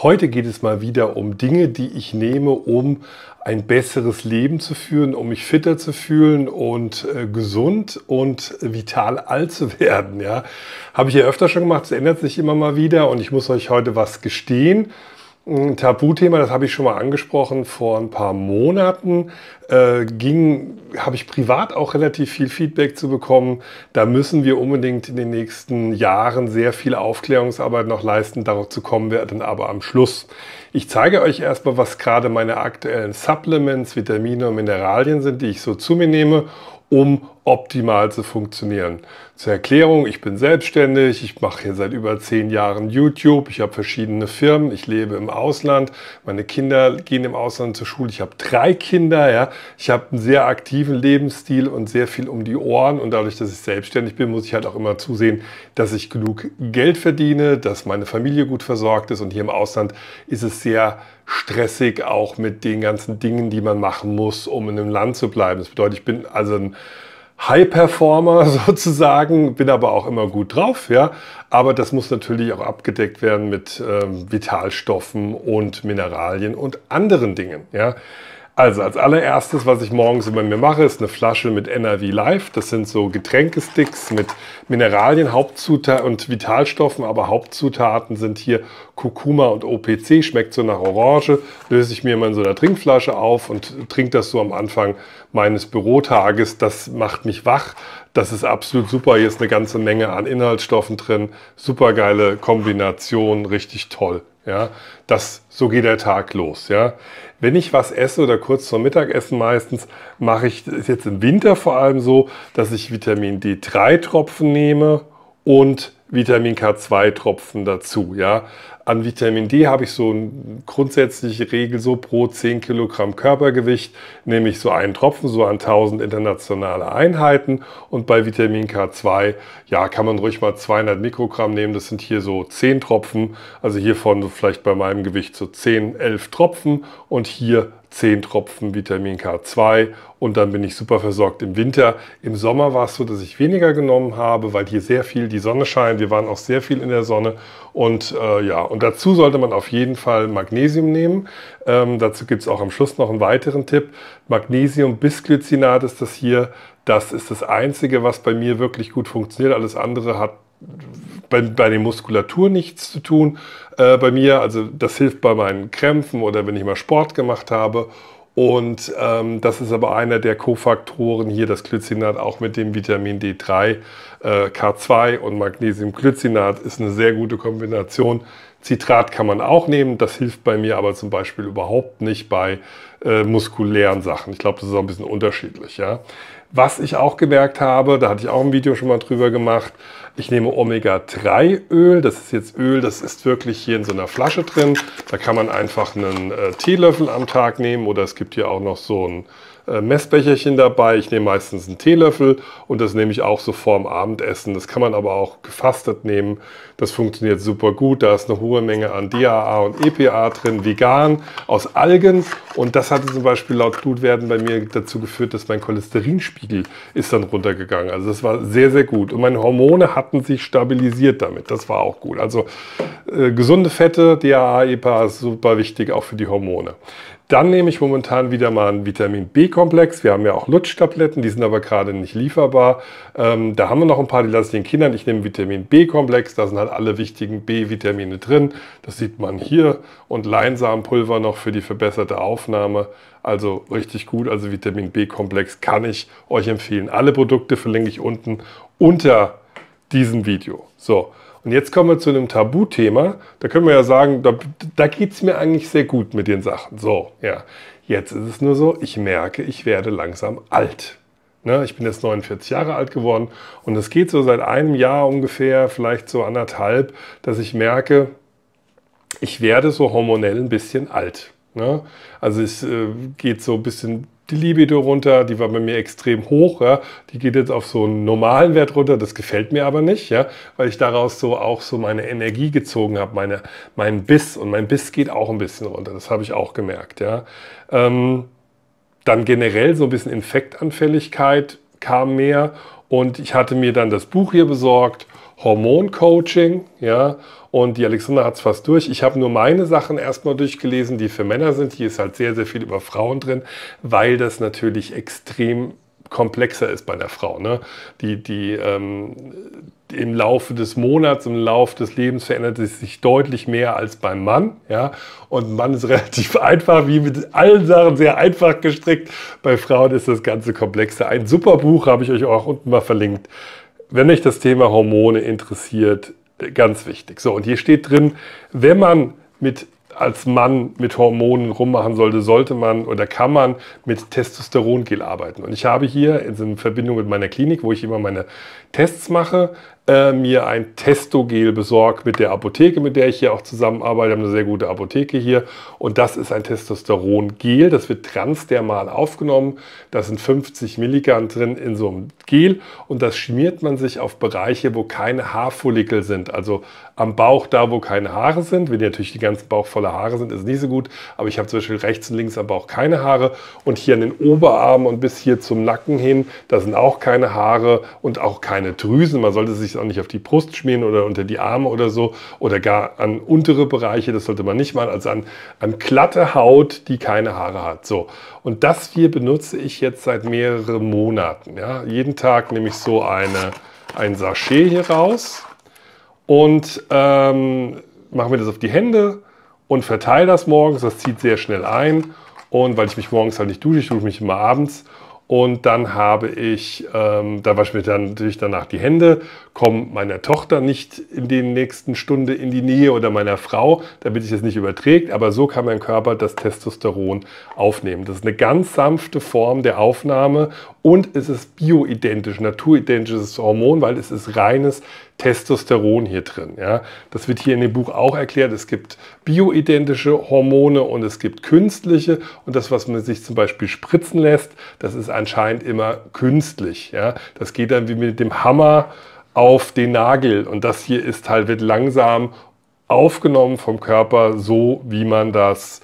Heute geht es mal wieder um Dinge, die ich nehme, um ein besseres Leben zu führen, um mich fitter zu fühlen und gesund und vital alt zu werden. Ja, habe ich ja öfter schon gemacht, es ändert sich immer mal wieder und ich muss euch heute was gestehen. Ein Tabuthema, das habe ich schon mal angesprochen vor ein paar Monaten, habe ich privat auch relativ viel Feedback zu bekommen. Da müssen wir unbedingt in den nächsten Jahren sehr viel Aufklärungsarbeit noch leisten. Dazu kommen wir dann aber am Schluss. Ich zeige euch erstmal, was gerade meine aktuellen Supplements, Vitamine und Mineralien sind, die ich so zu mir nehme, um optimal zu funktionieren. Zur Erklärung, ich bin selbstständig, ich mache hier seit über 10 Jahren YouTube, ich habe verschiedene Firmen, ich lebe im Ausland, meine Kinder gehen im Ausland zur Schule, ich habe 3 Kinder, ja. Ich habe einen sehr aktiven Lebensstil und sehr viel um die Ohren und dadurch, dass ich selbstständig bin, muss ich halt auch immer zusehen, dass ich genug Geld verdiene, dass meine Familie gut versorgt ist und hier im Ausland ist es sehr stressig, auch mit den ganzen Dingen, die man machen muss, um in einem Land zu bleiben. Das bedeutet, ich bin also ein High-Performer sozusagen, bin aber auch immer gut drauf, ja. Aber das muss natürlich auch abgedeckt werden mit Vitalstoffen und Mineralien und anderen Dingen, ja. Also als allererstes, was ich morgens bei mir mache, ist eine Flasche mit NRV Life. Das sind so Getränkesticks mit Mineralien, Hauptzutaten und Vitalstoffen, aber Hauptzutaten sind hier Kurkuma und OPC, schmeckt so nach Orange. Löse ich mir mal in so einer Trinkflasche auf und trinke das so am Anfang meines Bürotages. Das macht mich wach. Das ist absolut super. Hier ist eine ganze Menge an Inhaltsstoffen drin. Super geile Kombination, richtig toll. Ja, so geht der Tag los. Ja. Wenn ich was esse oder kurz zum Mittagessen meistens, mache ich es jetzt im Winter vor allem so, dass ich Vitamin D3 Tropfen nehme und Vitamin K2 Tropfen dazu. Ja. An Vitamin D habe ich so eine grundsätzliche Regel, so pro 10 Kilogramm Körpergewicht nehme ich so einen Tropfen, so an 1000 internationale Einheiten. Und bei Vitamin K2, ja, kann man ruhig mal 200 Mikrogramm nehmen. Das sind hier so 10 Tropfen, also hiervon vielleicht bei meinem Gewicht so 10, 11 Tropfen und hier 10 Tropfen Vitamin K2 und dann bin ich super versorgt im Winter. Im Sommer war es so, dass ich weniger genommen habe, weil hier sehr viel die Sonne scheint. Wir waren auch sehr viel in der Sonne und ja, und dazu sollte man auf jeden Fall Magnesium nehmen. Dazu gibt es auch am Schluss noch einen weiteren Tipp. Magnesium-Bisglycinat ist das hier. Das ist das Einzige, was bei mir wirklich gut funktioniert. Alles andere hat bei der Muskulatur nichts zu tun bei mir. Also das hilft bei meinen Krämpfen oder wenn ich mal Sport gemacht habe. Und das ist aber einer der Kofaktoren hier, das Glycinat, auch mit dem Vitamin D3, K2 und Magnesiumglycinat ist eine sehr gute Kombination. Citrat kann man auch nehmen, das hilft bei mir aber zum Beispiel überhaupt nicht bei muskulären Sachen. Ich glaube, das ist auch ein bisschen unterschiedlich. Ja. Was ich auch gemerkt habe, da hatte ich auch ein Video schon mal drüber gemacht, ich nehme Omega-3-Öl, das ist jetzt Öl, das ist wirklich hier in so einer Flasche drin. Da kann man einfach einen Teelöffel am Tag nehmen oder es gibt hier auch noch so ein Messbecherchen dabei. Ich nehme meistens einen Teelöffel und das nehme ich auch so vorm Abendessen. Das kann man aber auch gefastet nehmen. Das funktioniert super gut. Da ist eine hohe Menge an DHA und EPA drin, vegan, aus Algen. Und das hatte zum Beispiel laut Blutwerten bei mir dazu geführt, dass mein Cholesterinspiegel ist dann runtergegangen. Also das war sehr, sehr gut. Und meine Hormone hatten sich stabilisiert damit. Das war auch gut. Also gesunde Fette, DHA, EPA ist super wichtig, auch für die Hormone. Dann nehme ich momentan wieder mal einen Vitamin B-Komplex. Wir haben ja auch Lutschtabletten, die sind aber gerade nicht lieferbar. Da haben wir noch ein paar, die lasse ich den Kindern. Ich nehme Vitamin B-Komplex, da sind halt alle wichtigen B-Vitamine drin. Das sieht man hier. Und Leinsamenpulver noch für die verbesserte Aufnahme. Also richtig gut. Also Vitamin B-Komplex kann ich euch empfehlen. Alle Produkte verlinke ich unten unter diesem Video. So. Und jetzt kommen wir zu einem Tabuthema. Da können wir ja sagen, da geht es mir eigentlich sehr gut mit den Sachen. So, ja. Jetzt ist es nur so, ich merke, ich werde langsam alt. Ne? Ich bin jetzt 49 Jahre alt geworden und es geht so seit einem Jahr ungefähr, vielleicht so 1,5, dass ich merke, ich werde so hormonell ein bisschen alt. Ne? Also es geht so ein bisschen die Libido runter, die war bei mir extrem hoch, ja. Die geht jetzt auf so einen normalen Wert runter, das gefällt mir aber nicht, ja, weil ich daraus so auch so meine Energie gezogen habe, meinen Biss und mein Biss geht auch ein bisschen runter, das habe ich auch gemerkt, ja. Dann generell so ein bisschen Infektanfälligkeit kam mehr und ich hatte mir dann das Buch hier besorgt, Hormoncoaching, ja, und die Alexandra hat es fast durch. Ich habe nur meine Sachen erstmal durchgelesen, die für Männer sind. Hier ist halt sehr, sehr viel über Frauen drin, weil das natürlich extrem komplexer ist bei der Frau. Ne? Im Laufe des Monats, im Laufe des Lebens verändert es sich deutlich mehr als beim Mann. Ja? Und ein Mann ist relativ einfach, wie mit allen Sachen sehr einfach gestrickt. Bei Frauen ist das Ganze komplexer. Ein super Buch habe ich euch auch unten mal verlinkt. Wenn euch das Thema Hormone interessiert, ganz wichtig. So, und hier steht drin, wenn man als Mann mit Hormonen rummachen sollte, sollte man oder kann man mit Testosterongel arbeiten. Und ich habe hier in Verbindung mit meiner Klinik, wo ich immer meine Tests mache, mir ein Testogel besorgt mit der Apotheke, mit der ich hier auch zusammenarbeite. Wir haben eine sehr gute Apotheke hier. Und das ist ein Testosterongel. Das wird transdermal aufgenommen. Da sind 50 Milligramm drin in so einem Gel. Und das schmiert man sich auf Bereiche, wo keine Haarfollikel sind. Also am Bauch, da wo keine Haare sind. Wenn natürlich die ganzen Bauch voller Haare sind, ist es nicht so gut. Aber ich habe zum Beispiel rechts und links am Bauch keine Haare. Und hier an den Oberarmen und bis hier zum Nacken hin, da sind auch keine Haare und auch keine Drüsen. Man sollte sich auch nicht auf die Brust schmieren oder unter die Arme oder so. Oder gar an untere Bereiche. Das sollte man nicht machen. Also an glatte Haut, die keine Haare hat. So. Und das hier benutze ich jetzt seit mehreren Monaten. Ja. Jeden Tag nehme ich so ein Sachet hier raus. Und mache mir das auf die Hände und verteile das morgens. Das zieht sehr schnell ein. Und weil ich mich morgens halt nicht dusche, ich dusche mich immer abends. Und dann habe ich, da wasche ich mir dann natürlich danach die Hände, komme meiner Tochter nicht in den nächsten Stunden in die Nähe oder meiner Frau, damit sich das nicht überträgt. Aber so kann mein Körper das Testosteron aufnehmen. Das ist eine ganz sanfte Form der Aufnahme und es ist bioidentisch, naturidentisches Hormon, weil es ist reines Testosteron hier drin. Ja. Das wird hier in dem Buch auch erklärt. Es gibt bioidentische Hormone und es gibt künstliche. Und das, was man sich zum Beispiel spritzen lässt, das ist anscheinend immer künstlich. Ja. Das geht dann wie mit dem Hammer auf den Nagel. Und das hier ist halt, wird langsam aufgenommen vom Körper, so wie man das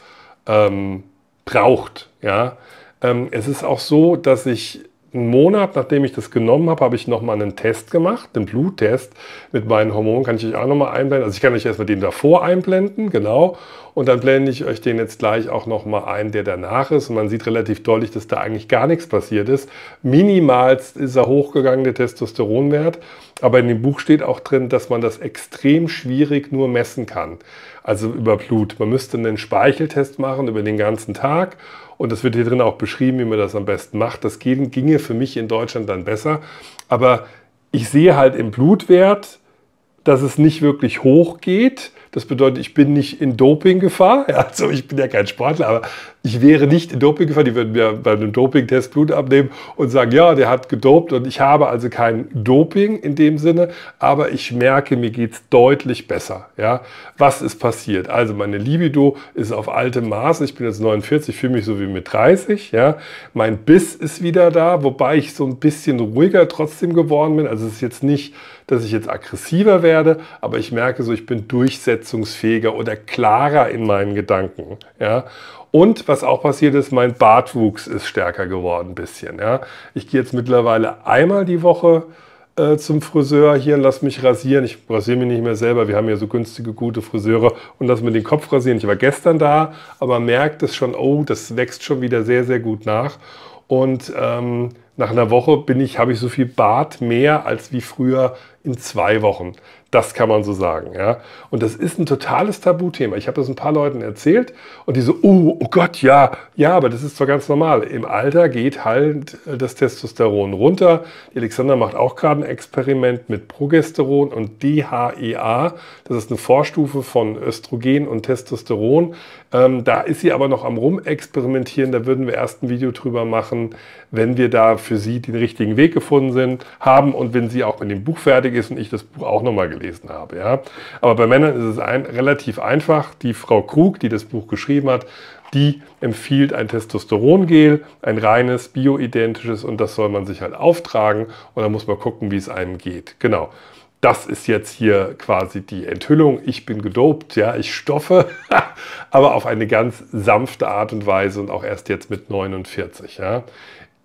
braucht. Ja. Es ist auch so, dass ich einen Monat, nachdem ich das genommen habe, habe ich nochmal einen Test gemacht, einen Bluttest mit meinen Hormonen, kann ich euch auch nochmal einblenden. Also ich kann euch erstmal den davor einblenden, genau. Und dann blende ich euch den jetzt gleich auch nochmal ein, der danach ist. Und man sieht relativ deutlich, dass da eigentlich gar nichts passiert ist. Minimalst ist er hochgegangen, der Testosteronwert. Aber in dem Buch steht auch drin, dass man das extrem schwierig nur messen kann. Also über Blut. Man müsste einen Speicheltest machen über den ganzen Tag. Und das wird hier drin auch beschrieben, wie man das am besten macht. Das ginge für mich in Deutschland dann besser. Aber ich sehe halt im Blutwert, dass es nicht wirklich hoch geht. Das bedeutet, ich bin nicht in Dopinggefahr. Also ich bin ja kein Sportler, aber ich wäre nicht in Dopinggefahr. Die würden mir bei einem Dopingtest Blut abnehmen und sagen, ja, der hat gedopt. Und ich habe also kein Doping in dem Sinne, aber ich merke, mir geht es deutlich besser. Ja? Was ist passiert? Also meine Libido ist auf altem Maß. Ich bin jetzt 49, fühle mich so wie mit 30. Ja? Mein Biss ist wieder da, wobei ich so ein bisschen ruhiger trotzdem geworden bin. Also es ist jetzt nicht, dass ich jetzt aggressiver werde, aber ich merke so, ich bin durchsetzungsfähiger oder klarer in meinen Gedanken. Ja? Und was auch passiert ist, mein Bartwuchs ist stärker geworden ein bisschen. Ja? Ich gehe jetzt mittlerweile einmal die Woche zum Friseur hier und lasse mich rasieren. Ich rasiere mich nicht mehr selber. Wir haben hier so günstige, gute Friseure und lasse mir den Kopf rasieren. Ich war gestern da, aber man merkt es schon, oh, das wächst schon wieder sehr, sehr gut nach. Und nach einer Woche habe ich so viel Bart mehr als wie früher in 2 Wochen. Das kann man so sagen. Ja? Und das ist ein totales Tabuthema. Ich habe das ein paar Leuten erzählt und die so, oh Gott, ja, aber das ist doch ganz normal. Im Alter geht halt das Testosteron runter. Die Alexandra macht auch gerade ein Experiment mit Progesteron und DHEA. Das ist eine Vorstufe von Östrogen und Testosteron. Da ist sie aber noch am Rumexperimentieren. Da würden wir erst ein Video drüber machen, wenn wir da für sie den richtigen Weg gefunden haben und wenn sie auch mit dem Buch fertig ist und ich das Buch auch nochmal gelesen habe. Ja. Aber bei Männern ist es relativ einfach. Die Frau Krug, die das Buch geschrieben hat, die empfiehlt ein Testosterongel, ein reines, bioidentisches und das soll man sich halt auftragen und dann muss man gucken, wie es einem geht. Genau. Das ist jetzt hier quasi die Enthüllung. Ich bin gedopt, ja, ich stoffe, aber auf eine ganz sanfte Art und Weise und auch erst jetzt mit 49. Ja.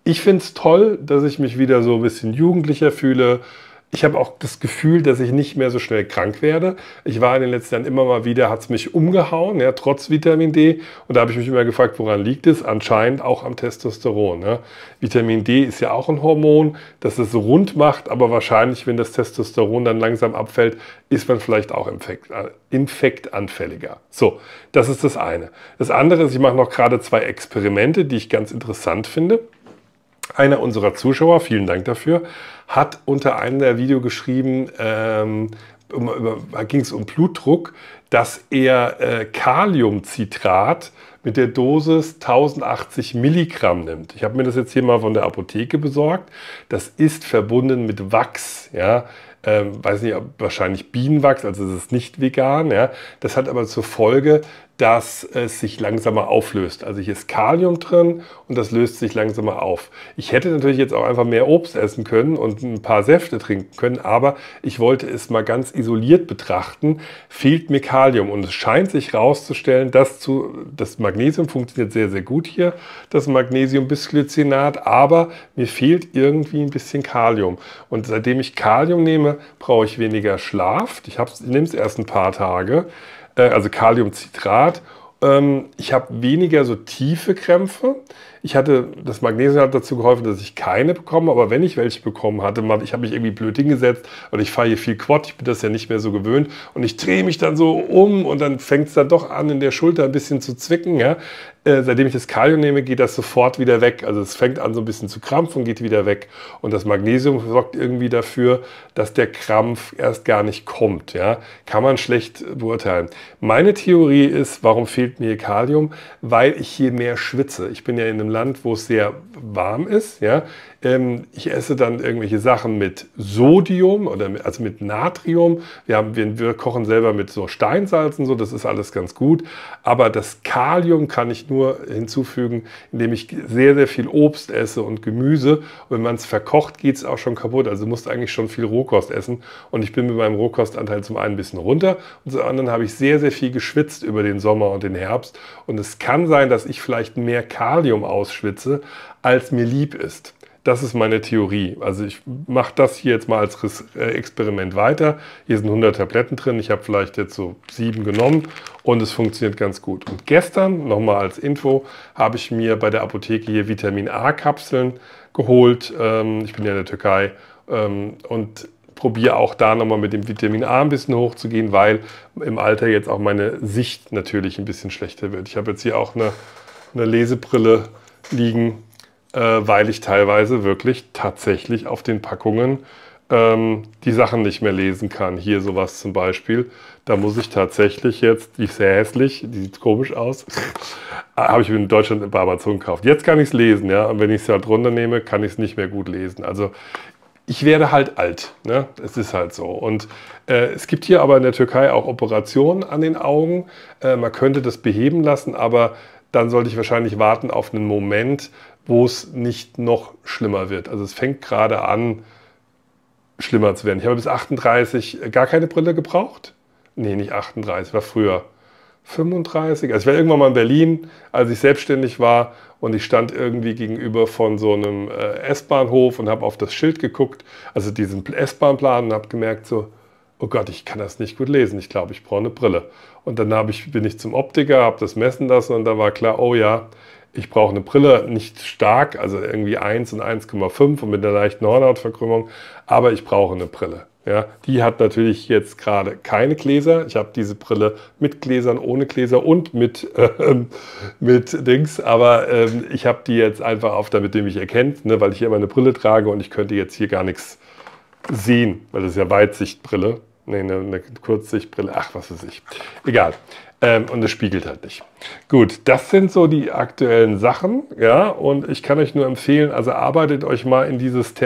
Ich finde es toll, dass ich mich wieder so ein bisschen jugendlicher fühle. Ich habe auch das Gefühl, dass ich nicht mehr so schnell krank werde. Ich war in den letzten Jahren immer mal wieder, hat es mich umgehauen, ja, trotz Vitamin D. Und da habe ich mich immer gefragt, woran liegt es? Anscheinend auch am Testosteron. Ja. Vitamin D ist ja auch ein Hormon, das es so rund macht, aber wahrscheinlich, wenn das Testosteron dann langsam abfällt, ist man vielleicht auch infektanfälliger. So, das ist das eine. Das andere ist, ich mache noch gerade 2 Experimente, die ich ganz interessant finde. Einer unserer Zuschauer, vielen Dank dafür, hat unter einem der Videos geschrieben, da ging es um Blutdruck, dass er Kaliumcitrat mit der Dosis 1080 Milligramm nimmt. Ich habe mir das jetzt hier mal von der Apotheke besorgt. Das ist verbunden mit Wachs, ja. Weiß nicht, wahrscheinlich Bienenwachs, also es ist nicht vegan. Ja. Das hat aber zur Folge, dass es sich langsamer auflöst. Also hier ist Kalium drin und das löst sich langsamer auf. Ich hätte natürlich jetzt auch einfach mehr Obst essen können und ein paar Säfte trinken können, aber ich wollte es mal ganz isoliert betrachten. Fehlt mir Kalium und es scheint sich herauszustellen, dass das Magnesium funktioniert sehr, sehr gut hier, das Magnesium-Bisglycinat, aber mir fehlt irgendwie ein bisschen Kalium. Und seitdem ich Kalium nehme, brauche ich weniger Schlaf. Ich nehme es erst ein paar Tage. Also Kaliumcitrat. Ich habe weniger so tiefe Krämpfe. Das Magnesium hat dazu geholfen, dass ich keine bekomme, aber wenn ich welche bekommen hatte, ich habe mich irgendwie blöd hingesetzt und ich fahre hier viel Quad, ich bin das ja nicht mehr so gewöhnt und ich drehe mich dann so um und dann fängt es dann doch an, in der Schulter ein bisschen zu zwicken. Ja? Seitdem ich das Kalium nehme, geht das sofort wieder weg. Also es fängt an so ein bisschen zu krampfen und geht wieder weg. Und das Magnesium sorgt irgendwie dafür, dass der Krampf erst gar nicht kommt. Ja? Kann man schlecht beurteilen. Meine Theorie ist, warum fehlt mir Kalium? Weil ich hier mehr schwitze. Ich bin ja in einem Land, wo es sehr warm ist. Ja? Ich esse dann irgendwelche Sachen mit Sodium also mit Natrium. Wir kochen selber mit so Steinsalzen, so, das ist alles ganz gut. Aber das Kalium kann ich nur hinzufügen, indem ich sehr, sehr viel Obst esse und Gemüse. Und wenn man es verkocht, geht es auch schon kaputt. Also du musst eigentlich schon viel Rohkost essen. Und ich bin mit meinem Rohkostanteil zum einen ein bisschen runter und zum anderen habe ich sehr, sehr viel geschwitzt über den Sommer und den Herbst. Und es kann sein, dass ich vielleicht mehr Kalium ausschwitze, als mir lieb ist. Das ist meine Theorie. Also ich mache das hier jetzt mal als Experiment weiter. Hier sind 100 Tabletten drin. Ich habe vielleicht jetzt so 7 genommen und es funktioniert ganz gut. Und gestern, nochmal als Info, habe ich mir bei der Apotheke hier Vitamin A-Kapseln geholt. Ich bin ja in der Türkei und probiere auch da nochmal mit dem Vitamin A ein bisschen hochzugehen, weil im Alter jetzt auch meine Sicht natürlich ein bisschen schlechter wird. Ich habe jetzt hier auch eine Lesebrille liegen, weil ich teilweise wirklich tatsächlich auf den Packungen die Sachen nicht mehr lesen kann. Hier sowas zum Beispiel. Da muss ich tatsächlich jetzt, die ist sehr hässlich, die sieht komisch aus, habe ich in Deutschland bei Amazon gekauft. Jetzt kann ich es lesen, ja, und wenn ich es halt runternehme, kann ich es nicht mehr gut lesen. Also ich werde halt alt, ne? Es ist halt so. Und es gibt hier aber in der Türkei auch Operationen an den Augen. Man könnte das beheben lassen, aber dann sollte ich wahrscheinlich warten auf einen Moment, wo es nicht noch schlimmer wird. Also es fängt gerade an, schlimmer zu werden. Ich habe bis 38 gar keine Brille gebraucht. Nee, nicht 38, war früher 35. Also ich war irgendwann mal in Berlin, als ich selbstständig war und ich stand irgendwie gegenüber von so einem S-Bahnhof und habe auf das Schild geguckt, also diesen S-Bahn-Plan, und habe gemerkt so, oh Gott, ich kann das nicht gut lesen. Ich glaube, ich brauche eine Brille. Und dann bin ich zum Optiker, habe das messen lassen und da war klar, oh ja, ich brauche eine Brille, nicht stark, also irgendwie 1 und 1,5 und mit einer leichten Hornhautverkrümmung, aber ich brauche eine Brille. Ja, die hat natürlich jetzt gerade keine Gläser. Ich habe diese Brille mit Gläsern, ohne Gläser und mit Dings, aber ich habe die jetzt einfach auf, damit ihr mich erkennt, ne, weil ich hier immer eine Brille trage und ich könnte jetzt hier gar nichts sehen, weil das ist ja Weitsichtbrille. Nee, eine Kurzsichtbrille, ach, was weiß ich. Egal. Und es spiegelt halt nicht. Gut, das sind so die aktuellen Sachen, ja, und ich kann euch nur empfehlen, also arbeitet euch mal in dieses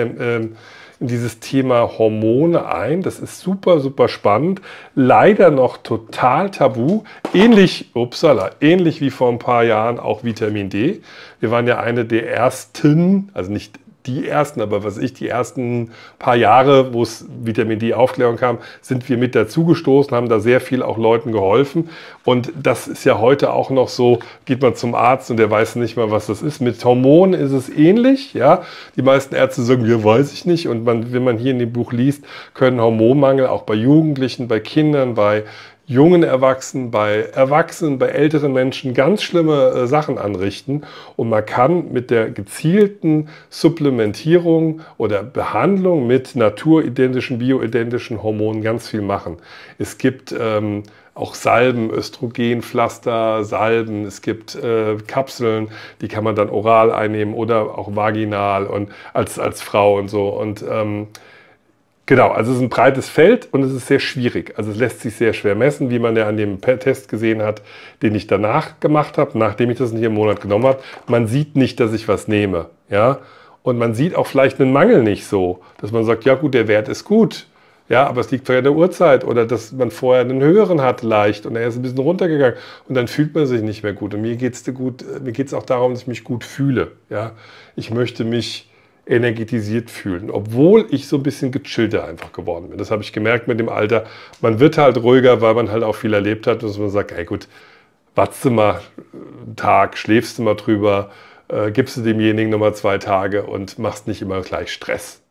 Thema Hormone ein. Das ist super, super spannend. Leider noch total tabu. Ähnlich wie vor ein paar Jahren auch Vitamin D. Wir waren ja eine der ersten, also nicht die ersten paar Jahre, wo es Vitamin D-Aufklärung kam, sind wir mit dazugestoßen, haben da sehr viel auch Leuten geholfen. Und das ist ja heute auch noch so, geht man zum Arzt und der weiß nicht mal, was das ist. Mit Hormonen ist es ähnlich. Ja? Die meisten Ärzte sagen, ja, weiß ich nicht. Und wenn man hier in dem Buch liest, können Hormonmangel auch bei Jugendlichen, bei Kindern, bei jungen Erwachsenen, bei älteren Menschen ganz schlimme Sachen anrichten. Und man kann mit der gezielten Supplementierung oder Behandlung mit naturidentischen, bioidentischen Hormonen ganz viel machen. Es gibt auch Salben, Östrogenpflaster, Salben, es gibt Kapseln, die kann man dann oral einnehmen oder auch vaginal und als Frau und so. Und genau, also es ist ein breites Feld und es ist sehr schwierig. Also es lässt sich sehr schwer messen, wie man ja an dem Test gesehen hat, den ich danach gemacht habe, nachdem ich das in jedem Monat genommen habe. Man sieht nicht, dass ich was nehme. Ja? Und man sieht auch vielleicht einen Mangel nicht so, dass man sagt, ja gut, der Wert ist gut, ja, aber es liegt vielleicht an der Uhrzeit oder dass man vorher einen höheren hatte leicht und er ist ein bisschen runtergegangen und dann fühlt man sich nicht mehr gut. Und mir geht es auch darum, dass ich mich gut fühle. Ja? Ich möchte mich energetisiert fühlen, obwohl ich so ein bisschen gechillter einfach geworden bin. Das habe ich gemerkt mit dem Alter. Man wird halt ruhiger, weil man halt auch viel erlebt hat, dass man sagt, hey gut, watzt du mal einen Tag, schläfst du mal drüber, gibst du demjenigen nochmal 2 Tage und machst nicht immer gleich Stress.